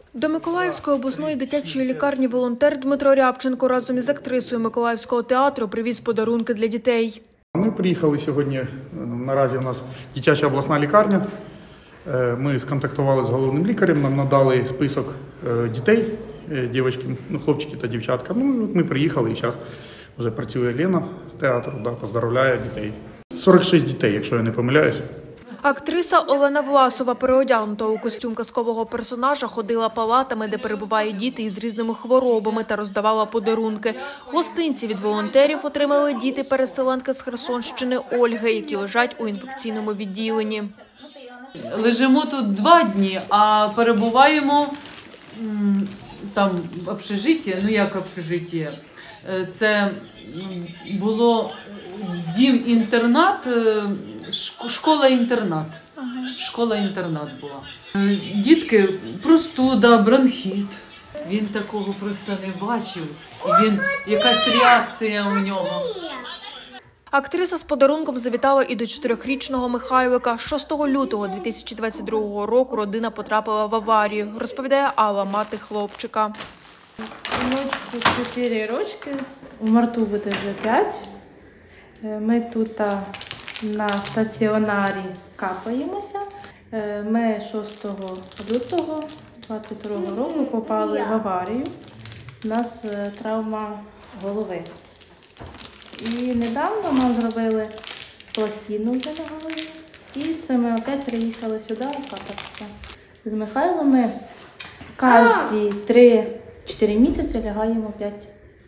До Миколаївської обласної дитячої лікарні волонтер Дмитро Рябченко разом із актрисою Миколаївського театру привіз подарунки для дітей. Ми приїхали сьогодні, наразі у нас дитяча обласна лікарня. Ми сконтактували з головним лікарем, нам надали список дітей, хлопчики та дівчатка. Ми приїхали і зараз вже працює Лена з театру, поздравляє дітей. 46 дітей, якщо я не помиляюся. Актриса Олена Власова, переодягнута у костюм казкового персонажа, ходила палатами, де перебувають діти із різними хворобами, та роздавала подарунки. Гостинці від волонтерів отримали діти-переселенки з Херсонщини Ольги, які лежать у інфекційному відділенні. Лежимо тут 2 дні, а перебуваємо там в общежитті. Ну як общежиття? Це було дім-інтернат, школа-інтернат. Школа-інтернат була. Дітки, простуда, бронхіт. Він такого просто не бачив. Якась реакція у нього. Актриса з подарунком завітала і до 4-річного Михайлика. 6 лютого 2022 року родина потрапила в аварію, розповідає Алла, мати хлопчика. Синочку 4 рочки, у марту буде вже 5. Ми тут на стаціонарі капаємося. Ми 6 лютого 2022 року попали в аварію. У нас травма голови. І недавно нам зробили пластину вже на голові. І це ми опять приїхали сюди капатися. З Михайлом ми кожні 3-4 місяці лягаємо опять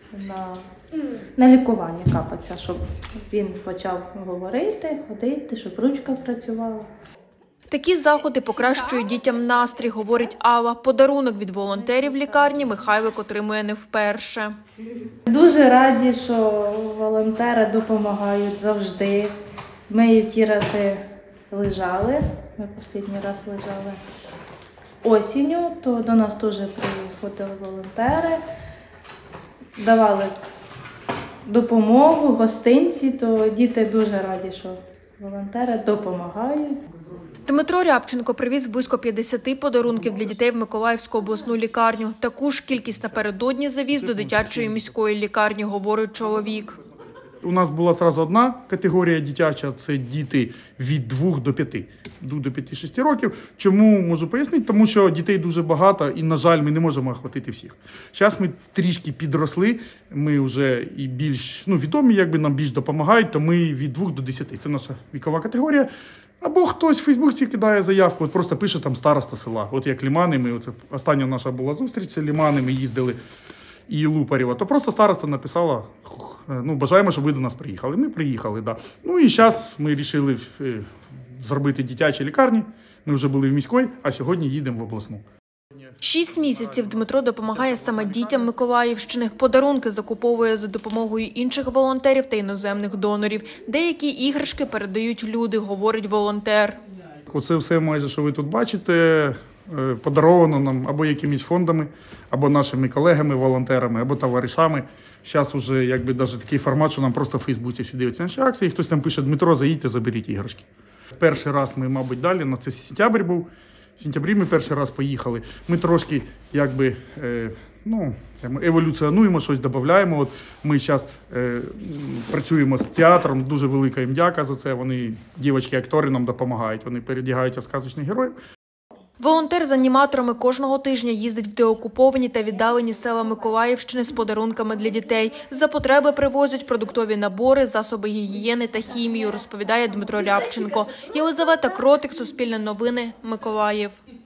на лікування капатися, щоб він почав говорити, ходити, щоб ручка працювала. Такі заходи покращують дітям настрій, говорить Алла. Подарунок від волонтерів лікарні Михайлик отримує не вперше. Дуже раді, що волонтери допомагають завжди. Ми і в ті рази лежали, ми останній раз лежали осінню, то до нас теж приходили волонтери, давали допомогу, гостинці, то діти дуже раді, що волонтери допомагають. Дмитро Рябченко привіз близько 50 подарунків для дітей в Миколаївську обласну лікарню. Таку ж кількість напередодні завіз до дитячої міської лікарні, говорить чоловік. У нас була одразу одна категорія дитяча – це діти від 2 до 5, до 5-6 років. Чому, можу пояснити? Тому що дітей дуже багато і, на жаль, ми не можемо охватити всіх. Зараз ми трішки підросли, ми вже і більш відомі, нам більш допомагають, то ми від 2 до 10. Це наша вікова категорія. Або хтось в Фейсбуці кидає заявку, просто пише там староста села. От як Лімани, остання наша була зустріч, це Лімани, ми їздили і Лупарєва, то просто староста написала, бажаємо, щоб ви до нас приїхали. Ми приїхали, да. І зараз ми вирішили зробити дитячі лікарні. Ми вже були в міській, а сьогодні їдемо в обласну. 6 місяців Дмитро допомагає саме дітям Миколаївщини. Подарунки закуповує за допомогою інших волонтерів та іноземних донорів. Деякі іграшки передають люди, говорить волонтер. Оце все майже, що ви тут бачите, подаровано нам або якимись фондами, або нашими колегами, волонтерами, або товаришами. Зараз вже навіть такий формат, що нам просто в Фейсбуці всі дивляться наші акції, хтось там пише: Дмитро, заїдьте, заберіть іграшки. Перший раз ми, мабуть, далі, це сентябрь був. В сентябрі ми перший раз поїхали. Ми трошки еволюціонуємо, щось додаємо. От ми зараз працюємо з театром, дуже велика їм дяка за це. Вони, дівчатки-актори, нам допомагають, вони передягаються в сказочних героїв. Волонтер з аніматорами кожного тижня їздить в деокуповані та віддалені села Миколаївщини з подарунками для дітей. За потреби привозять продуктові набори, засоби гігієни та хімію, розповідає Дмитро Рябченко. Єлизавета Кротик, Суспільне новини, Миколаїв.